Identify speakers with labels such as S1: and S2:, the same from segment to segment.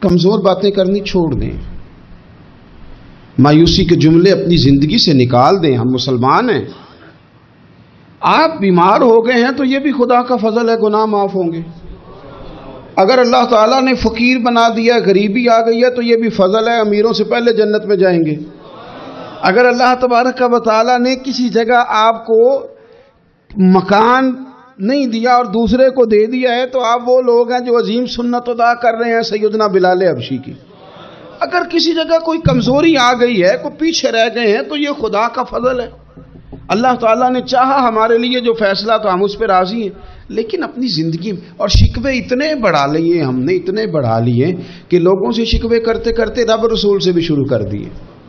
S1: کمزور باتیں کرنی چھوڑ دیں، مایوسی کے جملے اپنی زندگی سے نکال دیں. ہم مسلمان ہیں. آپ بیمار ہو گئے ہیں تو یہ بھی خدا کا فضل ہے، گناہ معاف ہوں گے. اگر اللہ تعالیٰ نے فقیر بنا دیا، غریبی آ گئی ہے تو یہ بھی فضل ہے، امیروں سے پہلے جنت میں جائیں گے. اگر اللہ تبارک و تعالیٰ نے کسی جگہ آپ کو مکان نہیں دیا اور دوسرے کو دے دیا ہے تو آپ وہ لوگ ہیں جو عظیم سنت ادا کر رہے ہیں سیدنا بلال حبشی کی. اگر کسی جگہ کوئی کمزوری آ گئی ہے، کوئی پیچھے رہ گئے ہیں تو یہ خدا کا فضل ہے. اللہ تعالیٰ نے چاہا ہمارے لیے جو فیصلہ تو ہم اس پہ راضی ہیں. لیکن اپنی زندگی اور شکوے اتنے بڑھا لیے، ہم نے اتنے بڑھا لیے کہ لوگوں سے شکوے کرتے کرتے رب رسول سے بھی شروع کر دیے.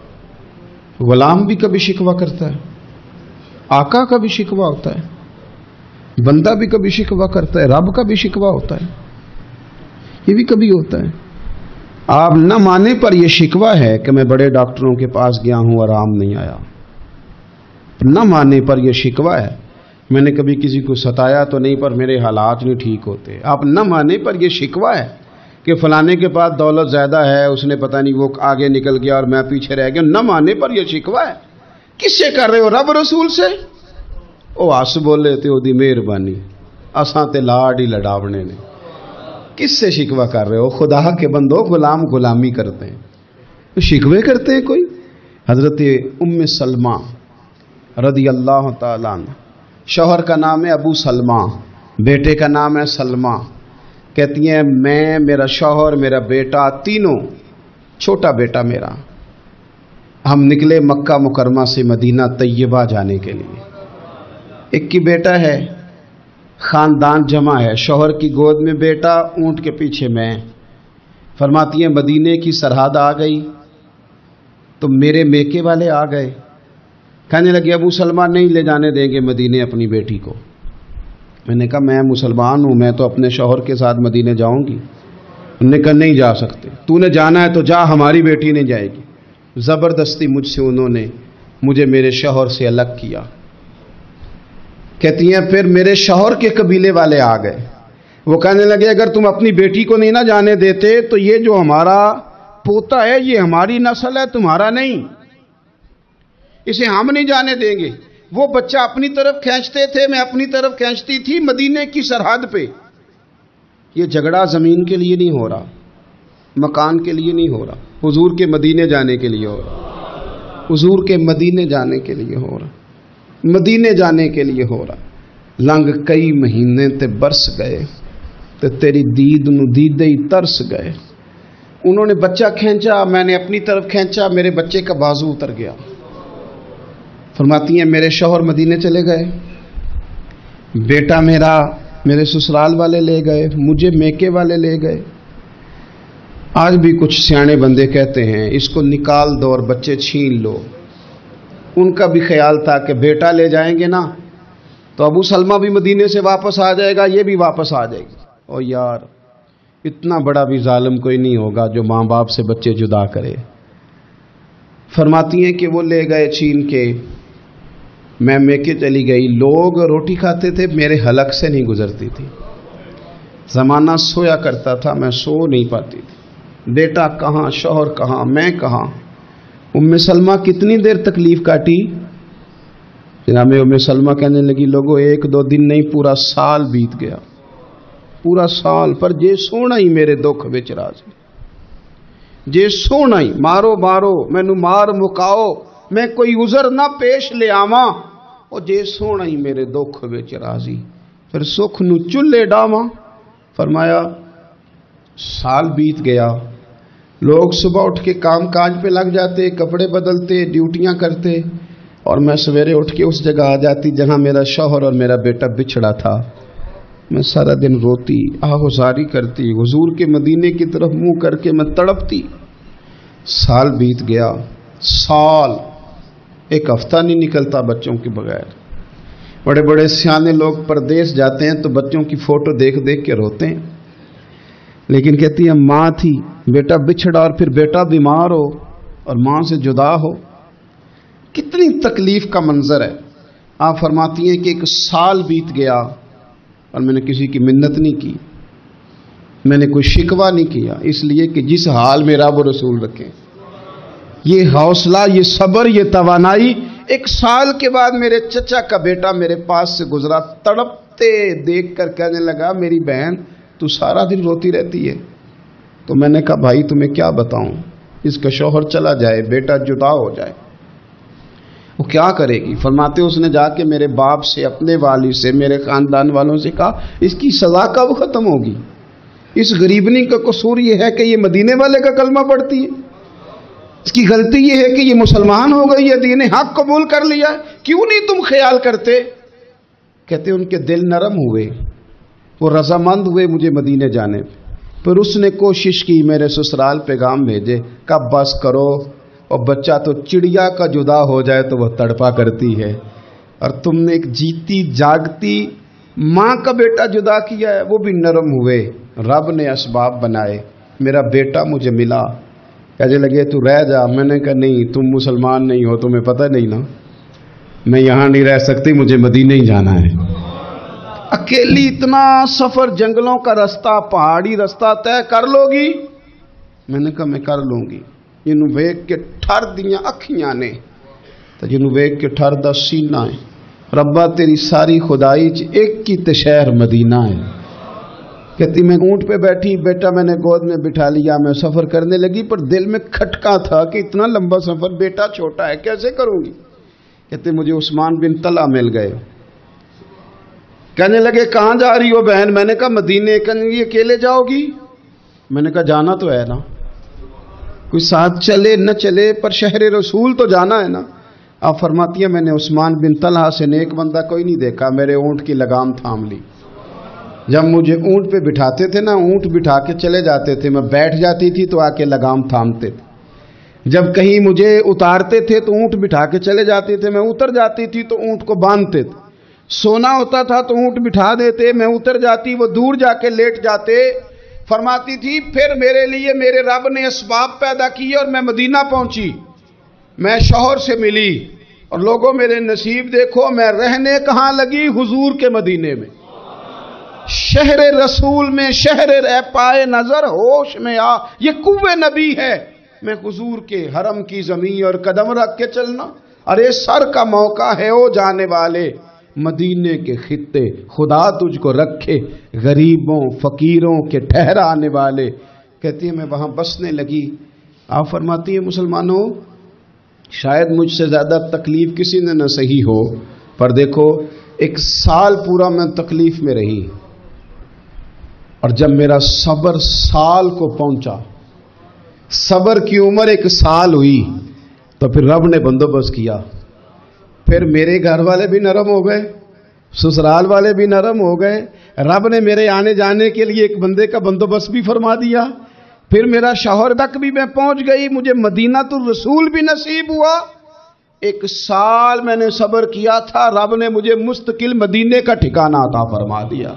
S1: غلام بھی کبھی شکوہ کرتا ہے، آقا کا بھی شکوہ ہوتا ہے، بندہ بھی کبھی شکوہ کرتا ہے، رب کا بھی شکوہ ہوتا ہے، یہ بھی کبھی ہوتا ہے. آپ نہ مانے پر یہ شکوہ ہے کہ میں بڑے ڈاکٹروں کے پاس گیا ہوں آرام نہیں آیا. نہ مانے پر یہ شکوہ ہے میں نے کبھی کسی کو ستایا تو نہیں پر میرے حالات نہیں ٹھیک ہوتے. آپ نہ مانے پر یہ شکوہ ہے کہ فلانے کے پاس دولت زیادہ ہے، اس نے پتہ نہیں وہ آگے نکل گیا اور میں پیچھے رہ گیا. نہ مانے پر یہ شکوہ ہے. کس سے کر رہے ہو؟ رب رسول سے. او آس بولے تے او دی مہربانی اساں تے لاڈ ہی لڈاونے نے. کس سے شکوہ کر رہے ہو؟ خدا کے بندو، غلام غلامی کرتے ہیں، شکوے کرتے ہیں کوئی. حضرت ام سلمہ رضی اللہ تعالیٰ عنہ، شوہر کا نام ہے ابو سلمہ، بیٹے کا نام ہے سلمہ. کہتی ہیں میں، میرا شوہر، میرا بیٹا، تینوں، چھوٹا بیٹا میرا، ہم نکلے مکہ مکرمہ سے مدینہ طیبہ جانے کے لیے. ایک کی بیٹا ہے، خاندان جمع ہے، شوہر کی گود میں بیٹا، اونٹ کے پیچھے میں. فرماتی ہیں مدینے کی سرحد آ گئی تو میرے میکے والے آ گئے. کہنے لگے ابو سلمہ نہیں لے جانے دیں گے مدینے اپنی بیٹی کو. میں نے کہا میں مسلمان ہوں، میں تو اپنے شوہر کے ساتھ مدینے جاؤں گی. انہوں نے کہا نہیں جا سکتے، تو نے جانا ہے تو جا، ہماری بیٹی نہیں جائے گی. زبردستی مجھ سے انہوں نے مجھے میرے شوہر سے الگ کیا. کہتی ہیں پھر میرے شوہر کے قبیلے والے آ گئے. وہ کہنے لگے اگر تم اپنی بیٹی کو نہیں نہ جانے دیتے تو یہ جو ہمارا پوتا ہے یہ ہماری نسل ہے، تمہارا نہیں، اسے ہم نہیں جانے دیں گے. وہ بچہ اپنی طرف کھینچتے تھے، میں اپنی طرف کھینچتی تھی مدینے کی سرحد پہ. یہ جھگڑا زمین کے لیے نہیں ہو رہا، مکان کے لیے نہیں ہو رہا، حضور کے مدینے جانے کے لیے ہو رہا. حضور کے مدینے جانے کے لیے ہو رہا، مدینے جانے کے لیے ہو رہا. لنگ کئی مہینے تے برس گئے تے تیری دید نو دیدے ہی ترس گئے. انہوں نے بچہ کھینچا، میں نے اپنی طرف کھینچا، میرے بچے کا بازو اتر گیا. فرماتی ہیں میرے شوہر مدینے چلے گئے، بیٹا میرا میرے سسرال والے لے گئے، مجھے میکے والے لے گئے. آج بھی کچھ سیانے بندے کہتے ہیں اس کو نکال دو اور بچے چھین لو. ان کا بھی خیال تھا کہ بیٹا لے جائیں گے نا تو ابو سلمہ بھی مدینے سے واپس آ جائے گا، یہ بھی واپس آ جائے گی. او یار اتنا بڑا بھی ظالم کوئی نہیں ہوگا جو ماں باپ سے بچے جدا کرے. فرماتی ہیں کہ وہ لے گئے چھین کے، میں میکے چلی گئی. لوگ روٹی کھاتے تھے، میرے حلق سے نہیں گزرتی تھی. زمانہ سویا کرتا تھا، میں سو نہیں پاتی تھی. بیٹا کہاں، شوہر کہاں، میں کہاں. ام سلمہ کتنی دیر تکلیف کاٹی؟ جناب ام سلمہ کہنے لگی لوگوں ایک دو دن نہیں پورا سال بیت گیا، پورا سال. پر جے سونا ہی میرے دکھ وچ راضی، جے سونا ہی مارو مارو مینو مار مکاؤ، میں کوئی عذر نہ پیش لے آواں، او جے سونا ہی میرے دکھ وچ راضی، پھر سکھ نو چلے ڈاواں. فرمایا سال بیت گیا. لوگ صبح اٹھ کے کام کاج پہ لگ جاتے، کپڑے بدلتے، ڈیوٹیاں کرتے، اور میں سویرے اٹھ کے اس جگہ آ جاتی جہاں میرا شوہر اور میرا بیٹا بچھڑا تھا. میں سارا دن روتی، آہوزاری کرتی، حضور کے مدینے کی طرف منہ کر کے میں تڑپتی. سال بیت گیا، سال، ایک ہفتہ نہیں نکلتا بچوں کے بغیر. بڑے بڑے سیانے لوگ پردیس جاتے ہیں تو بچوں کی فوٹو دیکھ دیکھ کے روتے ہیں. لیکن کہتی ہے ماں تھی، بیٹا بچھڑا اور پھر بیٹا بیمار ہو اور ماں سے جدا ہو، کتنی تکلیف کا منظر ہے. آپ فرماتی ہیں کہ ایک سال بیت گیا اور میں نے کسی کی منت نہیں کی. میں نے کوئی شکوہ نہیں کیا، اس لیے کہ جس حال میں رب و رسول رکھیں، یہ حوصلہ، یہ صبر، یہ توانائی۔ 1 سال کے بعد میرے چچا کا بیٹا میرے پاس سے گزرا، تڑپتے دیکھ کر کہنے لگا میری بہن تو سارا دن روتی رہتی ہے۔ تو میں نے کہا بھائی تمہیں کیا بتاؤں، اس کا شوہر چلا جائے، بیٹا جدا ہو جائے، وہ کیا کرے گی؟ فرماتے اس نے جا کے میرے باپ سے، اپنے والد سے، میرے خاندان والوں سے کہا اس کی سزا کب ختم ہوگی؟ اس غریبنی کا قصور یہ ہے کہ یہ مدینے والے کا کلمہ پڑھتی ہے، اس کی غلطی یہ ہے کہ یہ مسلمان ہو گئی ہے، دین حق قبول کر لیا ہے، کیوں نہیں تم خیال کرتے؟ کہتے ان کے دل نرم ہوئے، وہ رضامند ہوئے مجھے مدینے جانے پہ۔ پھر اس نے کوشش کی میرے سسرال پیغام بھیجے، کب بس کرو، اور بچہ تو چڑیا کا جدا ہو جائے تو وہ تڑپا کرتی ہے، اور تم نے ایک جیتی جاگتی ماں کا بیٹا جدا کیا ہے۔ وہ بھی نرم ہوئے، رب نے اسباب بنائے، میرا بیٹا مجھے ملا۔ کہنے لگے تو رہ جا، میں نے کہا نہیں، تم مسلمان نہیں ہو، تمہیں پتہ نہیں نا، میں یہاں نہیں رہ سکتی، مجھے مدینے ہی جانا ہے۔ اکیلی اتنا سفر، جنگلوں کا رستہ، پہاڑی رستہ طے کر لو گی؟ میں نے کہا میں کر لوں گی۔ جنوں ویکھ کے ٹھر دیاں اکھیاں نے تے جنوں ویکھ کے ٹھر دا سینہ ہے۔ ربا تیری ساری خدائی چ ایک ہی تے شہر مدینہ ہے۔ کہتی میں اونٹ پہ بیٹھی، بیٹا میں نے گود میں بٹھا لیا، میں سفر کرنے لگی، پر دل میں کھٹکا تھا کہ اتنا لمبا سفر، بیٹا چھوٹا ہے، کیسے کروں گی؟ کہتے مجھے عثمان بن طلحہ مل گئے، کہنے لگے کہاں جا رہی ہو بہن؟ میں نے کہا مدینے۔ کہنے لگے اکیلے جاؤ گی؟ میں نے کہا جانا تو ہے نا، کوئی ساتھ چلے نہ چلے پر شہر رسول تو جانا ہے نا۔ آپ فرماتی ہیں میں نے عثمان بن طلحہ سے نیک بندہ کوئی نہیں دیکھا، میرے اونٹ کی لگام تھام لی۔ جب مجھے اونٹ پہ بٹھاتے تھے نا، اونٹ بٹھا کے چلے جاتے تھے، میں بیٹھ جاتی تھی تو آ کے لگام تھامتے تھے۔ جب کہیں مجھے اتارتے تھے تو اونٹ بٹھا کے چلے جاتے تھے، میں اتر جاتی تھی تو اونٹ کو باندھتے تھے۔ سونا ہوتا تھا تو اونٹ بٹھا دیتے، میں اتر جاتی، وہ دور جا کے لیٹ جاتے۔ فرماتی تھی پھر میرے لیے میرے رب نے اسباب پیدا کیے اور میں مدینہ پہنچی، میں شوہر سے ملی، اور لوگوں میرے نصیب دیکھو، میں رہنے کہاں لگی؟ حضور کے مدینے میں، شہر رسول میں، شہر اے پائے نظر ہوش میں آ، یہ کوہ نبی ہے۔ میں حضور کے حرم کی زمین اور قدم رکھ کے چلنا، ارے سر کا موقع ہے او جانے والے، مدینے کے خطے خدا تجھ کو رکھے، غریبوں فقیروں کے ٹھہرانے والے۔ کہتی ہے میں وہاں بسنے لگی۔ آپ فرماتی ہیں مسلمانوں شاید مجھ سے زیادہ تکلیف کسی نے نہ سہی ہو، پر دیکھو 1 سال پورا میں تکلیف میں رہی، اور جب میرا صبر سال کو پہنچا، صبر کی عمر 1 سال ہوئی، تو پھر رب نے بندوبست کیا، پھر میرے گھر والے بھی نرم ہو گئے، سسرال والے بھی نرم ہو گئے، رب نے میرے آنے جانے کے لیے ایک بندے کا بندوبست بھی فرما دیا، پھر میرا شوہر تک بھی میں پہنچ گئی، مجھے مدینہ الرسول بھی نصیب ہوا۔ 1 سال میں نے صبر کیا تھا، رب نے مجھے مستقل مدینے کا ٹھکانہ عطا فرما دیا۔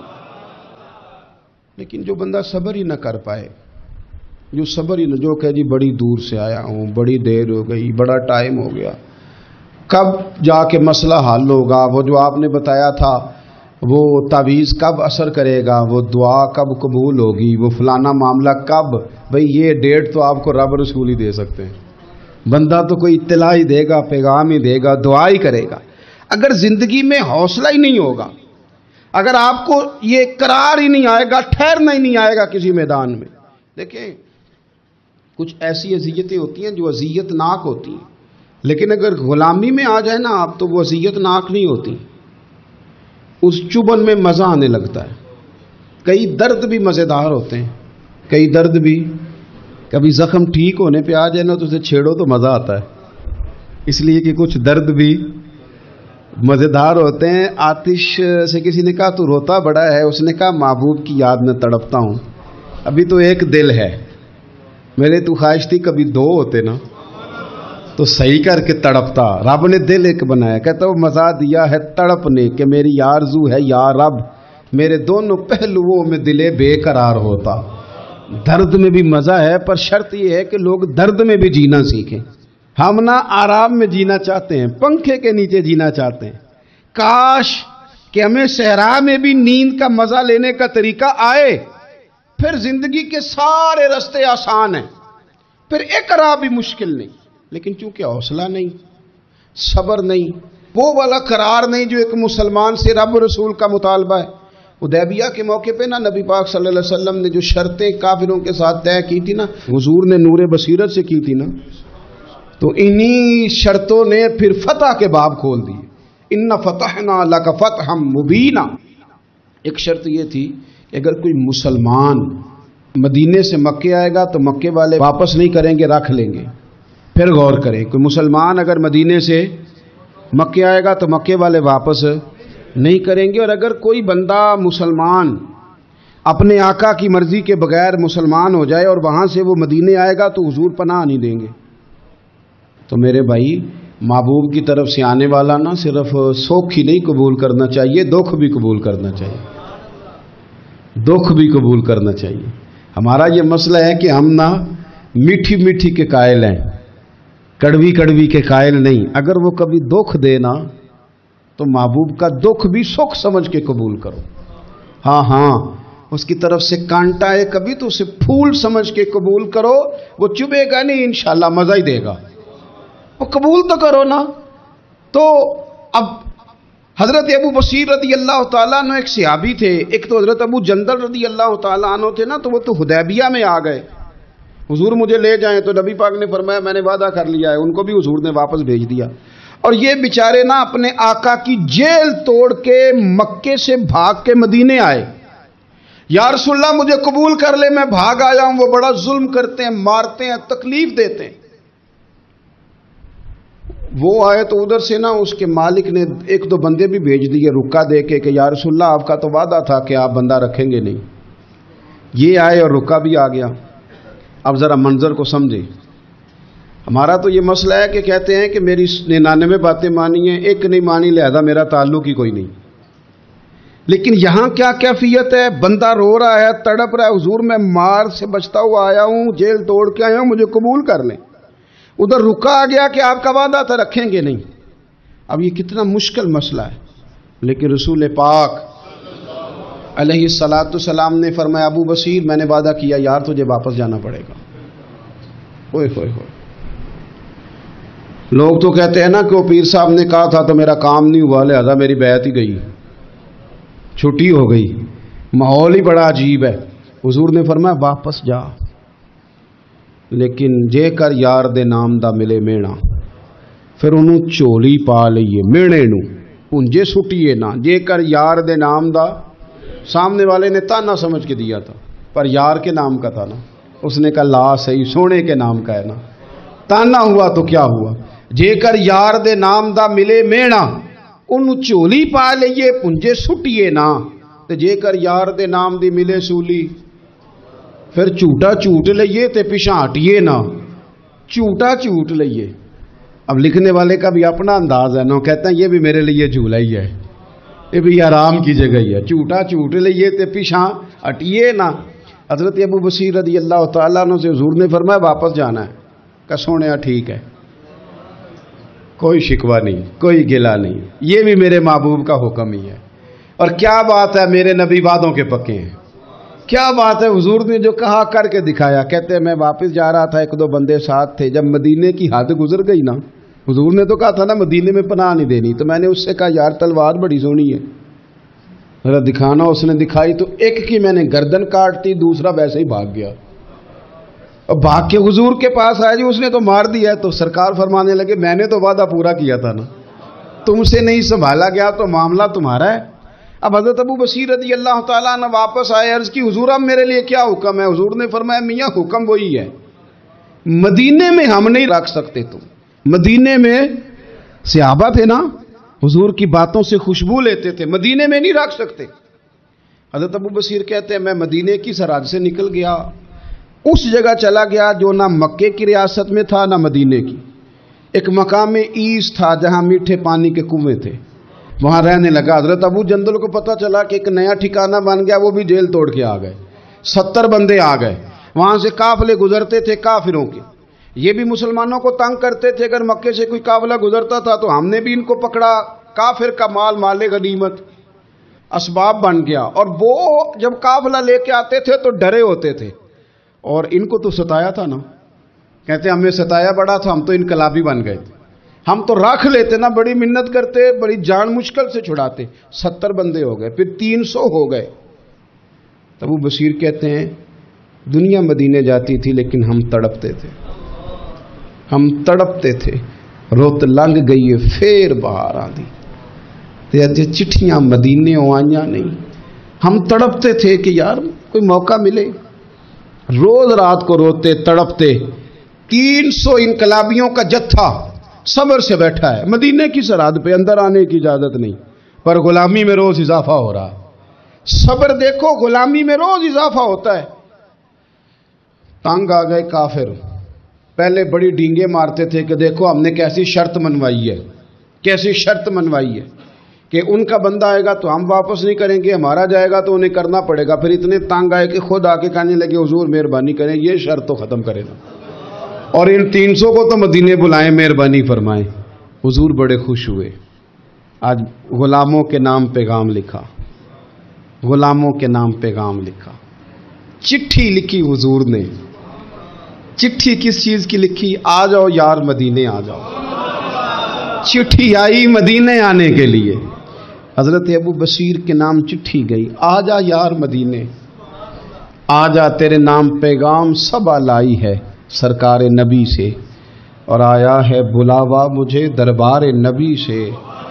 S1: لیکن جو بندہ صبر ہی نہ کر پائے، جو صبر ہی نہ، جو کہ جی بڑی دور سے آیا ہوں، بڑی دیر ہو گئی، بڑا ٹائم ہو گیا، کب جا کے مسئلہ حل ہوگا؟ وہ جو آپ نے بتایا تھا وہ تعویذ کب اثر کرے گا؟ وہ دعا کب قبول ہوگی؟ وہ فلانا معاملہ کب؟ بھئی یہ ڈیٹ تو آپ کو رب رسول ہی دے سکتے ہیں، بندہ تو کوئی اطلاع ہی دے گا، پیغام ہی دے گا، دعا ہی کرے گا۔ اگر زندگی میں حوصلہ ہی نہیں ہوگا، اگر آپ کو یہ قرار ہی نہیں آئے گا، ٹھہرنا ہی نہیں آئے گا کسی میدان میں۔ دیکھیں کچھ ایسی اذیتیں ہوتی ہیں جو اذیت ناک ہوتی ہیں، لیکن اگر غلامی میں آ جائے نا آپ تو وہ اذیت ناک نہیں ہوتی، اس چبن میں مزہ آنے لگتا ہے۔ کئی درد بھی مزیدار ہوتے ہیں، کئی درد بھی، کبھی زخم ٹھیک ہونے پہ آ جائے نا تو اسے چھیڑو تو مزہ آتا ہے، اس لیے کہ کچھ درد بھی مزیدار ہوتے ہیں۔ آتش سے کسی نے کہا تو روتا بڑا ہے، اس نے کہا محبوب کی یاد میں تڑپتا ہوں، ابھی تو ایک دل ہے، میرے تو خواہش تھی کبھی 2 ہوتے نا تو صحیح کر کے تڑپتا۔ رب نے دل ایک بنایا، کہتا وہ مزہ دیا ہے تڑپ نے کہ میری آرزو ہے یا رب میرے دونوں پہلوؤں میں دلے بے قرار ہوتا۔ درد میں بھی مزہ ہے، پر شرط یہ ہے کہ لوگ درد میں بھی جینا سیکھیں۔ ہم نہ آرام میں جینا چاہتے ہیں، پنکھے کے نیچے جینا چاہتے ہیں، کاش کہ ہمیں صحرا میں بھی نیند کا مزہ لینے کا طریقہ آئے، پھر زندگی کے سارے راستے آسان ہیں، پھر ایک راہ بھی مشکل نہیں، لیکن چونکہ حوصلہ نہیں، صبر نہیں، وہ والا قرار نہیں جو ایک مسلمان سے رب رسول کا مطالبہ ہے۔ حدیبیہ کے موقع پہ نبی پاک صلی اللہ علیہ وسلم نے جو شرطیں کافروں کے ساتھ طے کی تھی حضور نے نور بصیرت سے کی تھی تو انہی شرطوں نے پھر فتح کے باب کھول دیے۔ ان فتحنا لک فتحا مبینا۔ ایک شرط یہ تھی کہ اگر کوئی مسلمان مدینے سے مکے آئے گا تو مکے والے واپس نہیں کریں گے، رکھ لیں گے۔ پھر غور کریں، کوئی مسلمان اگر مدینے سے مکے آئے گا تو مکے والے واپس نہیں کریں گے، اور اگر کوئی بندہ مسلمان اپنے آقا کی مرضی کے بغیر مسلمان ہو جائے اور وہاں سے وہ مدینے آئے گا تو حضور پناہ نہیں دیں گے۔ تو میرے بھائی، محبوب کی طرف سے آنے والا نہ صرف سوکھ ہی نہیں قبول کرنا چاہیے، دکھ بھی قبول کرنا چاہیے، دکھ بھی قبول کرنا چاہیے۔ ہمارا یہ مسئلہ ہے کہ ہم نہ میٹھی میٹھی کے قائل ہیں، کڑوی کڑوی کے قائل نہیں۔ اگر وہ کبھی دکھ دینا تو محبوب کا دکھ بھی سکھ سمجھ کے قبول کرو۔ ہاں اس کی طرف سے کانٹا ہے کبھی تو اسے پھول سمجھ کے قبول کرو، وہ چبھے گا نہیں، انشاءاللہ مزہ ہی دے گا، وہ قبول تو کرو نا۔ تو اب حضرت ابو بصیر رضی اللہ تعالیٰ عنہ ایک صحابی تھے، ایک تو حضرت ابو جندل رضی اللہ تعالیٰ عنہ تھے نا، تو وہ تو حدیبیہ میں آ گئے، حضور مجھے لے جائیں، تو نبی پاک نے فرمایا میں نے وعدہ کر لیا ہے، ان کو بھی حضور نے واپس بھیج دیا۔ اور یہ بیچارے نا اپنے آقا کی جیل توڑ کے مکے سے بھاگ کے مدینے آئے، یا رسول اللہ مجھے قبول کر لے، میں بھاگ آیا ہوں، وہ بڑا ظلم کرتے ہیں، مارتے ہیں، تکلیف دیتے ہیں۔ وہ آئے تو ادھر سے نا اس کے مالک نے ایک دو بندے بھی بھیج دیے رکا دے کے کہ یا رسول اللہ آپ کا تو وعدہ تھا کہ آپ بندہ رکھیں گے نہیں۔ یہ آئے اور رکا بھی آ گیا۔ اب ذرا منظر کو سمجھے۔ ہمارا تو یہ مسئلہ ہے کہ کہتے ہیں کہ میری 99 باتیں مانی ہیں، ایک نہیں مانی، لہذا میرا تعلق ہی کوئی نہیں۔ لیکن یہاں کیا کیفیت ہے؟ بندہ رو رہا ہے، تڑپ رہا ہے، حضور میں مار سے بچتا ہوا آیا ہوں، جیل توڑ کے آیا ہوں، مجھے قبول کر لیں۔ ادھر رکا آ گیا کہ آپ کا وعدہ تھا رکھیں گے نہیں۔ اب یہ کتنا مشکل مسئلہ ہے، لیکن رسول پاک علیہ السلام نے فرمایا ابو بصیر میں نے وعدہ کیا یار تجھے واپس جانا پڑے گا۔ اوئے ہوئے ہوئے، لوگ تو کہتے ہیں نا کہ وہ پیر صاحب نے کہا تھا تو میرا کام نہیں ہوا لہذا میری بیعت ہی گئی، چھٹی ہو گئی۔ ماحول ہی بڑا عجیب ہے۔ حضور نے فرمایا واپس جا، لیکن جے کر یار دے نام دا ملے مینا، پھر انہوں چولی پا لئیے مینے نو پونجے سٹیے نا، جے کر یار دے نام دا، سامنے والے نے تانا سمجھ کے دیا تھا پر یار کے نام کا تھا نا، اس نے کہا لا صحیح سونے کے نام کا ہے نا، تانا ہوا تو کیا ہوا، جے کر یار دے نام دا ملے مینا، انہوں چولی پا لئیے پونجے سٹیے نا، تے جے کر یار دے نام دی ملے سولی، پھر جھوٹا جھوٹ لئیے تے پیچھے ہٹیے نا، جھوٹا جھوٹ لئیے۔ اب لکھنے والے کا بھی اپنا انداز ہے نا، کہتے ہیں یہ بھی میرے لیے جھولا ہی ہے، یہ بھی آرام کی جگہ ہی ہے، جھوٹا جھوٹ لئیے تے پیچھے ہٹیے نا۔ حضرت ابو بصیر رضی اللہ تعالیٰ عنہ سے حضور نے فرمایا واپس جانا ہے، کہ سونے ٹھیک ہے، کوئی شکوہ نہیں، کوئی گلہ نہیں، یہ بھی میرے محبوب کا حکم ہی ہے۔ اور کیا بات ہے، میرے نبی وعدوں کے پکے ہیں، کیا بات ہے، حضور نے جو کہا کر کے دکھایا۔ کہتے ہیں میں واپس جا رہا تھا، ایک دو بندے ساتھ تھے، جب مدینے کی حد گزر گئی نا، حضور نے تو کہا تھا نا مدینے میں پناہ نہیں دینی، تو میں نے اس سے کہا یار تلوار بڑی سونی ہے، ذرا دکھانا۔ اس نے دکھائی تو ایک کی میں نے گردن کاٹ دی، دوسرا ویسے ہی بھاگ گیا، اور بھاگ کے حضور کے پاس آیا، جی اس نے تو مار دیا ہے۔ تو سرکار فرمانے لگے میں نے تو وعدہ پورا کیا تھا نا، تم سے نہیں سنبھالا گیا تو معاملہ تمہارا ہے۔ اب حضرت ابو بصیر رضی اللہ تعالیٰ عنہ واپس آئے، عرض کی حضور اب میرے لیے کیا حکم ہے؟ حضور نے فرمایا میاں حکم وہی ہے، مدینے میں ہم نہیں رکھ سکتے، تم مدینے میں صحابہ تھے نا، حضور کی باتوں سے خوشبو لیتے تھے، مدینے میں نہیں رکھ سکتے۔ حضرت ابو بصیر کہتے ہیں میں مدینے کی سرحد سے نکل گیا، اس جگہ چلا گیا جو نہ مکے کی ریاست میں تھا نہ مدینے کی، ایک مقام ایس تھا جہاں میٹھے پانی کے کنویں تھے، وہاں رہنے لگا۔ حضرت ابو جندل کو پتہ چلا کہ ایک نیا ٹھکانہ بن گیا، وہ بھی جیل توڑ کے آ گئے، 70 بندے آ گئے، وہاں سے قافلے گزرتے تھے کافروں کے، یہ بھی مسلمانوں کو تنگ کرتے تھے، اگر مکے سے کوئی قافلہ گزرتا تھا تو ہم نے بھی ان کو پکڑا، کافر کا مال مال غنیمت۔ اسباب بن گیا، اور وہ جب قافلہ لے کے آتے تھے تو ڈرے ہوتے تھے، اور ان کو تو ستایا تھا نا، کہتے ہمیں ستایا بڑا تھا، ہم تو انقلابی بن گئے تھے، ہم تو رکھ لیتے نا، بڑی منت کرتے، بڑی جان مشکل سے چھڑاتے، 70 بندے ہو گئے، پھر 300 ہو گئے۔ ابو بصیر کہتے ہیں دنیا مدینے جاتی تھی لیکن ہم تڑپتے تھے، ہم تڑپتے تھے، روت لنگ گئی پھر باہر آندی، چٹھیاں مدینے آئیاں نہیں، ہم تڑپتے تھے کہ یار کوئی موقع ملے، روز رات کو روتے تڑپتے۔ 300 انقلابیوں کا جتھا صبر سے بیٹھا ہے مدینے کی سرحد پہ، اندر آنے کی اجازت نہیں، پر غلامی میں روز اضافہ ہو رہا۔ صبر دیکھو، غلامی میں روز اضافہ ہوتا ہے۔ تنگ آ گئے کافر، پہلے بڑی ڈینگیں مارتے تھے کہ دیکھو ہم نے کیسی شرط منوائی ہے، کیسی شرط منوائی ہے کہ ان کا بندہ آئے گا تو ہم واپس نہیں کریں گے، ہمارا جائے گا تو انہیں کرنا پڑے گا۔ پھر اتنے تنگ آئے کہ خود آ کے کہنے لگے حضور مہربانی کریں، یہ شرط تو ختم کرے نا، اور ان 300 کو تو مدینے بلائیں، مہربانی فرمائیں۔ حضور بڑے خوش ہوئے، آج غلاموں کے نام پیغام لکھا، غلاموں کے نام پیغام لکھا، چٹھی لکھی حضور نے۔ چٹھی کس چیز کی لکھی؟ آ جاؤ یار مدینے آ جاؤ۔ چٹھی آئی مدینے آنے کے لیے، حضرت ابو بصیر کے نام چٹھی گئی، آ جا یار مدینے، آ جا تیرے نام پیغام سب لائی ہے سرکار نبی سے، اور آیا ہے بلاوا مجھے دربار نبی سے۔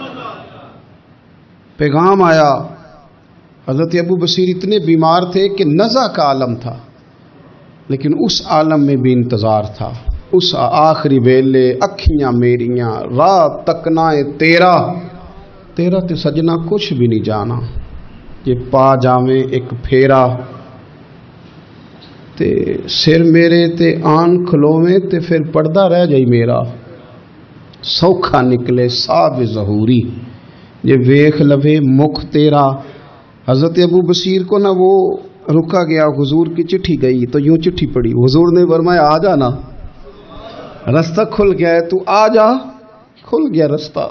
S1: پیغام آیا۔ حضرت ابو بصیر اتنے بیمار تھے کہ نزع کا عالم تھا، لیکن اس عالم میں بھی انتظار تھا۔ اس آخری ویلے اکھیاں میریاں رات تکنائے تیرا تے سجنا کچھ بھی نہیں جانا، یہ پا جاویں ایک پھیرا تے سر میرے تے آن کھلوویں تے پھر پردہ رہ جائی میرا، سوکھا نکلے صاحب ظہوری یہ ویخ لوے مکھ تیرا۔ حضرت ابو بصیر کو نہ وہ رکا گیا، حضور کی چٹھی گئی تو یوں چٹھی پڑی، حضور نے فرمایا آ جانا، رستہ کھل گیا ہے، تو آ جا، کھل گیا رستہ۔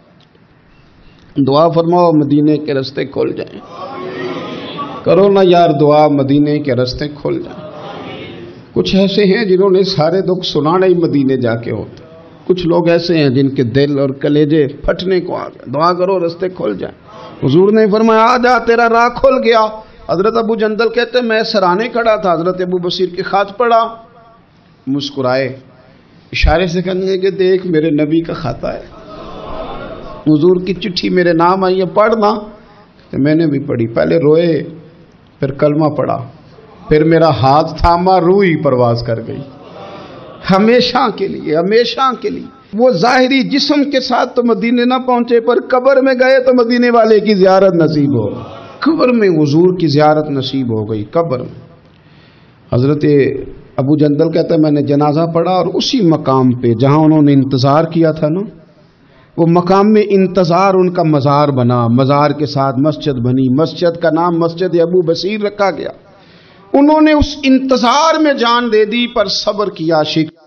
S1: دعا فرماؤ مدینے کے رستے کھل جائیں، کرو نا یار دعا مدینے کے رستے کھل جائیں۔ کچھ ایسے ہیں جنہوں نے سارے دکھ سنانے ہی مدینے جا کے ہوتے، کچھ لوگ ایسے ہیں جن کے دل اور کلیجے پھٹنے کو آ گئے، دعا کرو رستے کھل جائیں۔ حضور نے فرمایا آ جا تیرا راہ کھل گیا۔ حضرت ابو جندل کہتے ہیں میں سرانے کھڑا تھا، حضرت ابو بصیر کے خط پڑھا، مسکرائے، اشارے سے کہنے لگے کہ دیکھ میرے نبی کا خط ہے، حضور کی چٹھی میرے نام آئی ہے، پڑھنا۔ تو میں نے بھی پڑھی، پہلے روئے پھر کلمہ پڑھا، پھر میرا ہاتھ تھاما، روح ہی پرواز کر گئی ہمیشہ کے لیے، ہمیشہ کے لیے۔ وہ ظاہری جسم کے ساتھ تو مدینے نہ پہنچے، پر قبر میں گئے تو مدینے والے کی زیارت نصیب ہو، قبر میں حضور کی زیارت نصیب ہو گئی۔ قبر میں حضرت ابو جندل کہتا ہے میں نے جنازہ پڑھا، اور اسی مقام پہ جہاں انہوں نے انتظار کیا تھا نا، وہ مقام میں انتظار ان کا مزار بنا، مزار کے ساتھ مسجد بنی، مسجد کا نام مسجد ابو بصیر رکھا گیا۔ انہوں نے اس انتظار میں جان دے دی، پر صبر کیا،